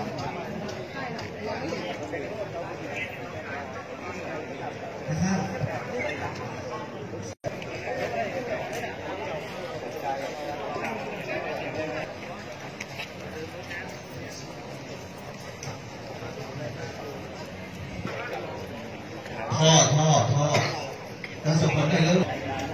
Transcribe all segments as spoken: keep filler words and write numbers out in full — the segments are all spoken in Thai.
ท่อท่อท่อการส่งผลได้แล้ว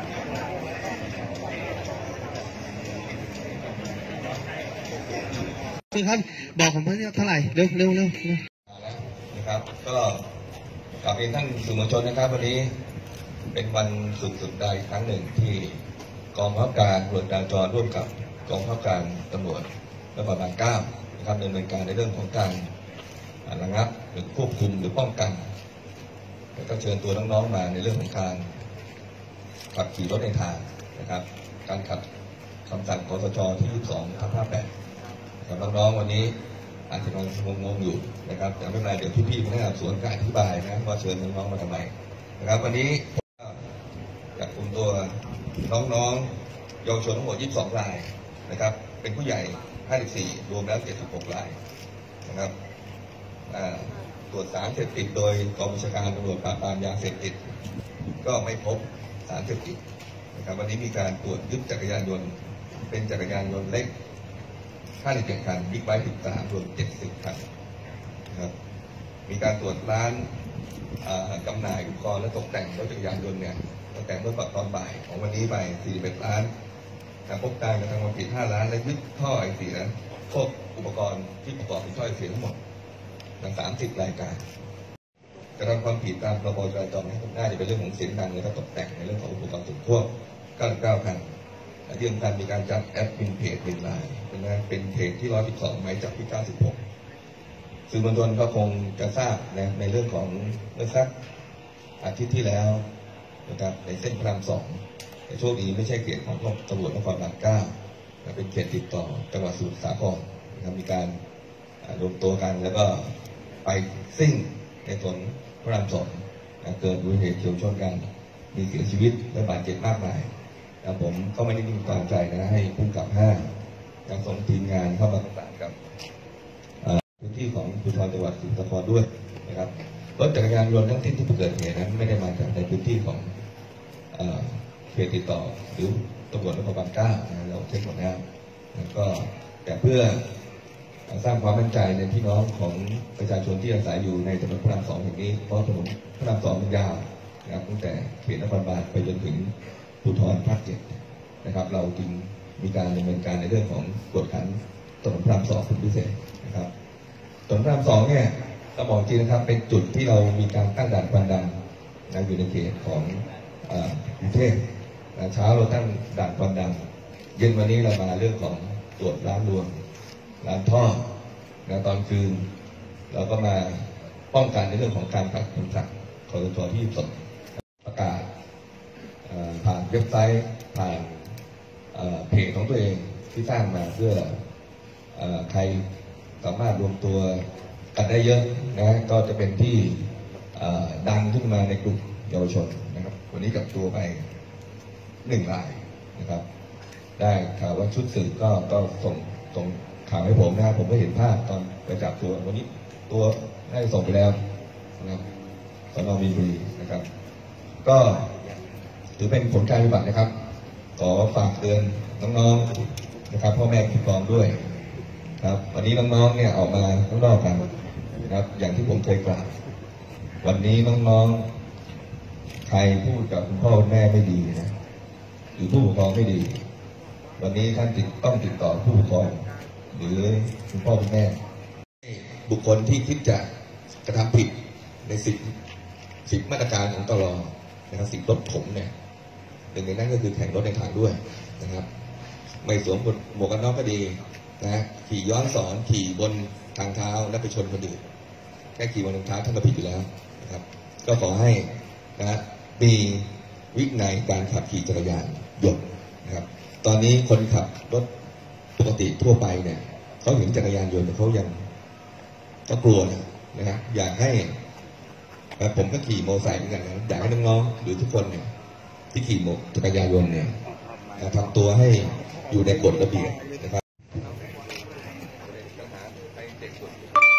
คือท่านบอกผมว่าเท่าไหร่เร็วเร็วเร็วนะครับก็กลับเรียนท่านสื่อมวลชนนะครับวันนี้เป็นวันสุดสุดใดครั้งหนึ่งที่กองบังคับการตำรวจจราจรร่วมกับกองบังคับการตำรวจนครบาลเก้านะครับดำเนินการในเรื่องของการระงับหรือควบคุมหรือป้องกันแล้วก็เชิญตัวน้องๆมาในเรื่องของการขับขี่รถในทางนะครับการขับคำสั่งคสชที่ยี่สิบสองทับห้าแปดกับน้องๆวันนี้อาจจะงงๆอยู่นะครับแต่ไม่เป็นไรเดี๋ยวพี่ๆพนักงานสวนก็อธิบายนะว่าเชิญน้องๆมาทำไมนะครับวันนี้จับกลุ่มตัวน้องๆเยาวชนทั้งหมดยี่สิบสองรายนะครับเป็นผู้ใหญ่ห้าสิบสี่รวมแล้วเจ็ดสิบหกรายนะครับตรวจสารเสพติดโดยกองบัญชาการตำรวจปราบปรามยาเสพติดก็ไม่พบสารเสพติดนะครับวันนี้มีการตรวจยึดจักรยานยนต์เป็นจักรยานยนต์เล็กห้าสิบเจ็ดคันบิ๊กไบค์สิบสามรวมเจ็ดสิบคันนะครับมีการตรวจร้านจำหน่ายอุปกรณ์และตกแต่งรถจักรยานยนต์เนี่ยตั้งแต่เมื่อตอนบ่ายของวันนี้ไปสี่สิบเอ็ดล้านการพบการกระทำความผิดห้าล้านและยึดท่อไอเสียพวกอุปกรณ์ที่ประกอบเป็นท่อไอเสียทั้งหมดทั้งสามสิบรายการกระทำความผิดตามพรบจราจรให้น่าจะเป็นเรื่องของเสียงดังและตกแต่งในเรื่องของอุปกรณ์ส่วนควบเก้าสิบเก้าคันและที่สำคัญมีการจัดแอดมินเพจเป็นไลน์เป็นเป็นเพจที่ร้อยสิบสองหมายจับที่เก้าสิบหกสื่อมวลชนก็คงจะทราบนะในเรื่องของเมื่อสักอาทิตย์ที่แล้วนะครับในเส้นพระรามสองในโชคดีไม่ใช่เขตของตำรวจนครบาลเก้าเป็นเขตติดต่อจังหวัดสมุทรสาครนะครับมีการรวมตัวกันแล้วก็ไปซิ่งในถนนพระรามสองเกิดอุบัติเหตุเฉียวชนกันมีเสียชีวิตและบาดเจ็บมากมายแต่ผมก็ไม่ได้นิ่งนอนใจนะให้ผู้กำกับห้ายังส่งทีมงานเข้ามาประสานกับพื้นที่ของภูธรจังหวัดสมุทรสาครด้วยนะครับรถจักรยานยนต์ทั้งที่ที่เกิดเหตุนั้นไม่ได้มาจากในพื้นที่ของเขตติดต่อหรือตำรวจนครบาลเก้าเราเช็คหมดแล้วแล้วก็แต่เพื่อสร้างความมั่นใจในพี่น้องของประชาชนที่อาศัยอยู่ในถนนพระรามสองแห่งนี้เพราะถนนพระรามสองมันยาวนะครับตั้งแต่เขตนครบาลไปจนถึงภูธรภาคเจ็ดนะครับเราจึงมีการดำเนินการในเรื่องของกวดขันถนนพระรามสองเป็นพิเศษนะครับถนนพระรามสองเนี่ยต้องบอกจริงนะครับเป็นจุดที่เรามีการตั้งด่านควันดำนะอยู่ในเขตของกรุงเทพเช้าเราตั้งด่านควันดำเย็นวันนี้เรามาเรื่องของตรวจร้านรวมร้านท่อนะตอนคืนเราก็มาป้องกันในเรื่องของการขัดคำสั่งคสชที่สดประกาศผ่านเว็บไซต์ผ่านเพจของตัวเองที่สร้างมาเพื่อใครสามารถรวมตัวกันได้เยอะนะก็จะเป็นที่ดังขึ้นมาในกลุ่มเยาวชนนะครับวันนี้กับตัวไปหนึ่งรายนะครับได้ข่าวว่าชุดสืบก็ก็ส่งส่งข่าวให้ผมนะผมก็เห็นภาพตอนไปจับตัววันนี้ตัวได้ส่งไปแล้วนะครับสน.มีนบุรีนะครับก็ถือเป็นผลการปฏิบัตินะครับขอฝากเตือนน้องๆนะครับพ่อแม่ผู้ปกครองด้วยครับวันนี้น้องๆเนี่ยออกมาข้างนอกกันนะครับอย่างที่ผมเคยกล่าววันนี้น้องๆใครพูดกับคุณพ่อคุณแม่ไม่ดีนะหรือผู้ปกครองไม่ดีวันนี้ท่านติดต้องติดต่อผู้ปกครองหรือคุณพ่อคุณแม่บุคคลที่คิดจะกระทำผิดในสิบสิบมาตรการของตลอนะครับสิบรถผมเนี่ยหนึ่งในนั้นก็คือแข่งรถในทางด้วยนะครับไม่สวมหมวกกันน็อกก็ดีนะขี่ย้อนสอนขี่บนทางเท้าและไปชนคนอื่นแค่ขี่บนทางเท้าท่านก็ผิดอยู่แล้วนะครับก็ขอให้นะมีวินัยการขับขี่จักรยานยนต์นะครับตอนนี้คนขับรถปกติทั่วไปเนี่ยเขาเห็นจักรยานยนต์เขายังก็กลัวนะนะครับอยากให้ผมก็ขี่มอเตอร์ไซค์เหมือนกันนะอยากให้น้องๆหรือทุกคนเนี่ยที่ขี่มอเตอร์จักรยานยนต์เนี่ยทำตัวให้อยู่ในกฎระเบียบนะครับ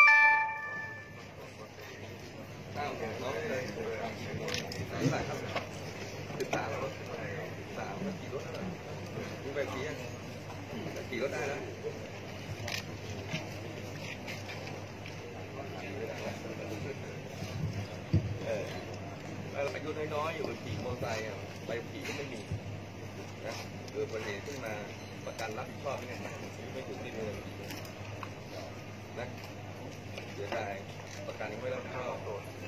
เท่าไหร่ครับสิบสามรถสามมันขี่รถมีใบขี่ยังขี่รถได้แล้วเอออายุน้อยๆอยู่ขี่มอเตอร์ไซค์ใบขี่ก็ไม่มีนะเกิดอุบัติเหตุขึ้นมาประกันรับผิดชอบยังไงไม่ถึงที่เดินนะเสียดายประกันยังไม่รับผิดชอบ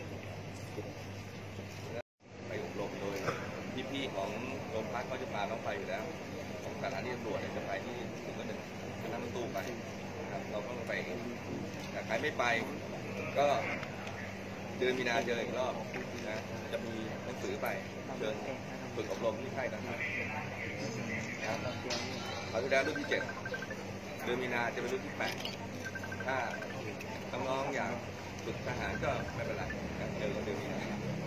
ไปอบรมโดยพี่ๆของโรงพักเขาจะพาน้องไปอยู่แล้วของสถานีตำรวจจะไปที่ถึงก็หนึ่งจะนั่งรถตู้ไปนะครับเราต้องไปแต่ใครไม่ไปก็เดือนมีนาเจออีกรอบนะจะมีหนังสือไปเชิญฝึกอบรมที่ค่ายทหารนะครับเขาจะได้รุ่นที่เจ็ดเดือนมีนาจะเป็นรุ่นที่แปดถ้าน้องๆอยากฝึกทหารก็ไม่เป็นไรเจอกันเดือนมีนา